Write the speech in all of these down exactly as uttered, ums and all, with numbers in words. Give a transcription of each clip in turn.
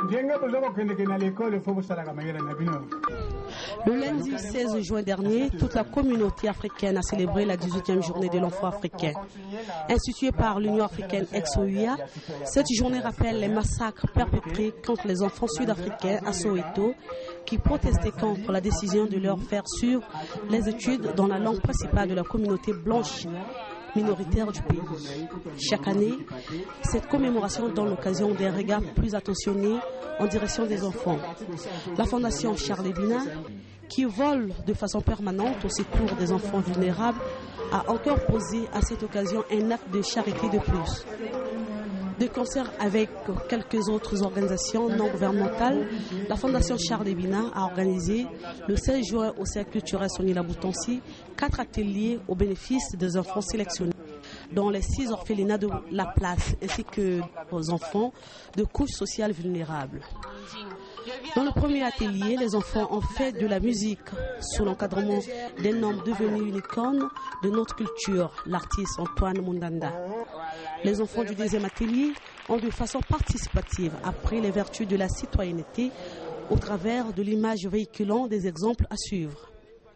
Le lundi seize juin dernier, toute la communauté africaine a célébré la dix-huitième journée de l'enfant africain. Instituée par l'Union africaine ex-O U A, cette journée rappelle les massacres perpétrés contre les enfants sud-africains à Soweto qui protestaient contre la décision de leur faire suivre les études dans la langue principale de la communauté blanche minoritaire du pays. Chaque année, cette commémoration donne l'occasion d'un regard plus attentionné en direction des enfants. La Fondation Charles Ebina, qui vole de façon permanente au secours des enfants vulnérables, a encore posé à cette occasion un acte de charité de plus. De concert avec quelques autres organisations non gouvernementales, la Fondation Charles Ebina a organisé le seize juin au Cercle culturel Sonila Boutonsi quatre ateliers au bénéfice des enfants sélectionnés dans les six orphelinats de la place ainsi que aux enfants de couches sociales vulnérables. Dans le premier atelier, les enfants ont fait de la musique sous l'encadrement d'un homme devenu une icône de notre culture, l'artiste Antoine Mundanda. Les enfants du deuxième atelier ont de façon participative appris les vertus de la citoyenneté au travers de l'image véhiculant des exemples à suivre.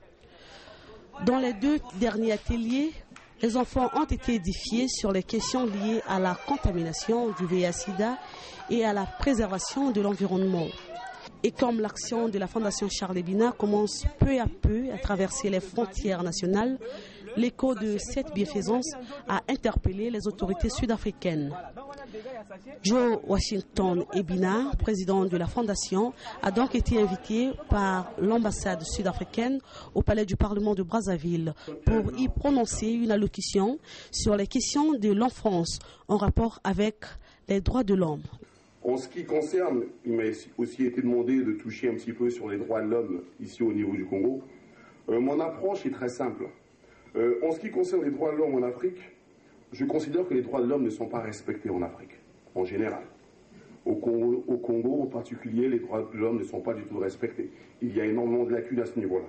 Dans les deux derniers ateliers, les enfants ont été édifiés sur les questions liées à la contamination du V I H SIDA et à la préservation de l'environnement. Et comme l'action de la Fondation Charles Ebina commence peu à peu à traverser les frontières nationales, l'écho de cette bienfaisance a interpellé les autorités sud-africaines. Joe Washington Ebina, président de la Fondation, a donc été invité par l'ambassade sud-africaine au palais du Parlement de Brazzaville pour y prononcer une allocution sur les questions de l'enfance en rapport avec les droits de l'homme. En ce qui concerne, il m'a aussi été demandé de toucher un petit peu sur les droits de l'homme ici au niveau du Congo. Euh, mon approche est très simple. Euh, en ce qui concerne les droits de l'homme en Afrique, je considère que les droits de l'homme ne sont pas respectés en Afrique, en général. Au Congo, au Congo en particulier, les droits de l'homme ne sont pas du tout respectés. Il y a énormément de lacunes à ce niveau-là.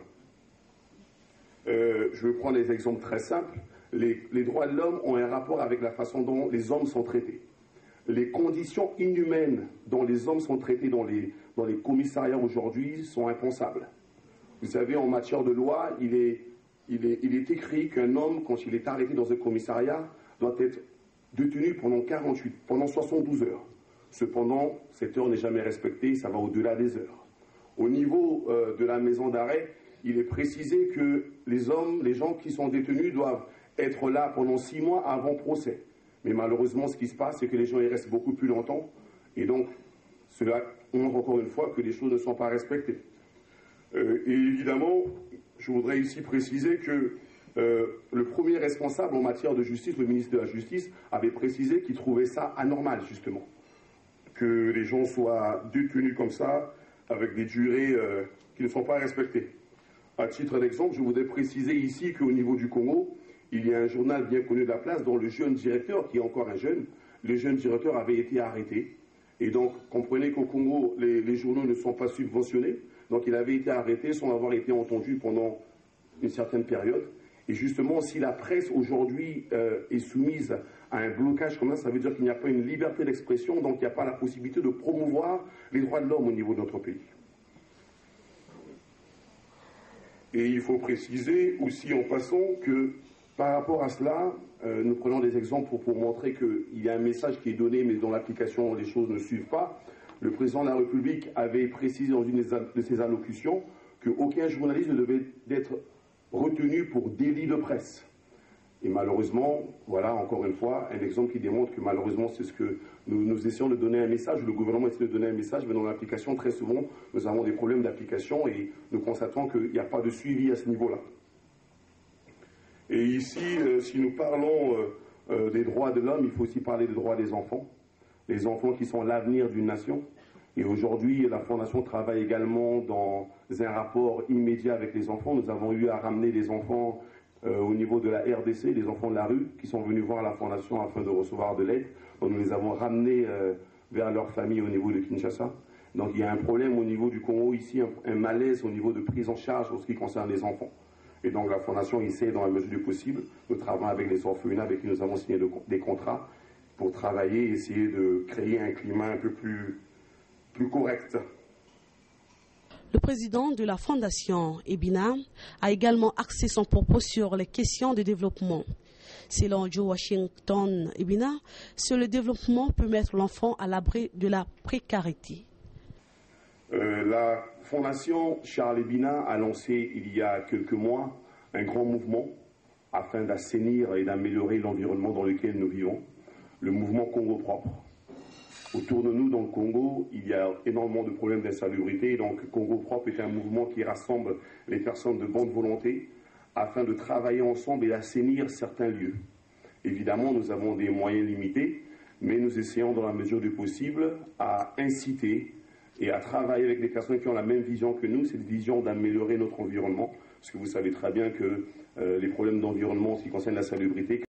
Euh, je vais prendre des exemples très simples. Les, les droits de l'homme ont un rapport avec la façon dont les hommes sont traités. Les conditions inhumaines dont les hommes sont traités dans les, dans les commissariats aujourd'hui sont impensables. Vous savez, en matière de loi, il est, il est, il est écrit qu'un homme, quand il est arrêté dans un commissariat, doit être détenu pendant quarante-huit, pendant soixante-douze heures. Cependant, cette heure n'est jamais respectée, ça va au-delà des heures. Au niveau euh, de la maison d'arrêt, il est précisé que les hommes, les gens qui sont détenus doivent être là pendant six mois avant procès. Mais malheureusement, ce qui se passe, c'est que les gens y restent beaucoup plus longtemps. Et donc, cela montre encore une fois que les choses ne sont pas respectées. Euh, et évidemment, je voudrais ici préciser que euh, le premier responsable en matière de justice, le ministre de la Justice, avait précisé qu'il trouvait ça anormal, justement. Que les gens soient détenus comme ça, avec des durées euh, qui ne sont pas respectées. À titre d'exemple, je voudrais préciser ici qu'au niveau du Congo, il y a un journal bien connu de la place dont le jeune directeur, qui est encore un jeune, le jeune directeur avait été arrêté. Et donc, comprenez qu'au Congo, les, les journaux ne sont pas subventionnés. Donc, il avait été arrêté sans avoir été entendu pendant une certaine période. Et justement, si la presse aujourd'hui euh, est soumise à un blocage comme ça, ça veut dire qu'il n'y a pas une liberté d'expression, donc il n'y a pas la possibilité de promouvoir les droits de l'homme au niveau de notre pays. Et il faut préciser aussi en passant que par rapport à cela, euh, nous prenons des exemples pour, pour montrer qu'il y a un message qui est donné, mais dans l'application, les choses ne suivent pas. Le président de la République avait précisé dans une de ses allocutions qu'aucun journaliste ne devait être retenu pour délit de presse. Et malheureusement, voilà encore une fois un exemple qui démontre que malheureusement c'est ce que nous, nous essayons de donner un message, le gouvernement essaie de donner un message, mais dans l'application, très souvent, nous avons des problèmes d'application et nous constatons qu'il n'y a pas de suivi à ce niveau-là. Et ici, euh, si nous parlons euh, euh, des droits de l'homme, il faut aussi parler des droits des enfants. Les enfants qui sont l'avenir d'une nation. Et aujourd'hui, la Fondation travaille également dans un rapport immédiat avec les enfants. Nous avons eu à ramener des enfants euh, au niveau de la R D C, des enfants de la rue, qui sont venus voir la Fondation afin de recevoir de l'aide. Donc nous les avons ramenés euh, vers leur famille au niveau de Kinshasa. Donc il y a un problème au niveau du Congo ici, un, un malaise au niveau de prise en charge en ce qui concerne les enfants. Et donc la Fondation essaie dans la mesure du possible. Nous travaillons avec les orphelinats avec qui nous avons signé de, des contrats pour travailler et essayer de créer un climat un peu plus plus correcte. Le président de la Fondation Ebina a également axé son propos sur les questions de développement. Selon Joe Washington Ebina, seul le développement peut mettre l'enfant à l'abri de la précarité. Euh, la Fondation Charles Ebina a lancé il y a quelques mois un grand mouvement afin d'assainir et d'améliorer l'environnement dans lequel nous vivons, le mouvement Congo propre. Autour de nous, dans le Congo, il y a énormément de problèmes d'insalubrité. Donc, Congo propre est un mouvement qui rassemble les personnes de bonne volonté afin de travailler ensemble et d'assainir certains lieux. Évidemment, nous avons des moyens limités, mais nous essayons, dans la mesure du possible, à inciter et à travailler avec les personnes qui ont la même vision que nous, cette vision d'améliorer notre environnement. Parce que vous savez très bien que euh, les problèmes d'environnement, en ce qui concerne la salubrité,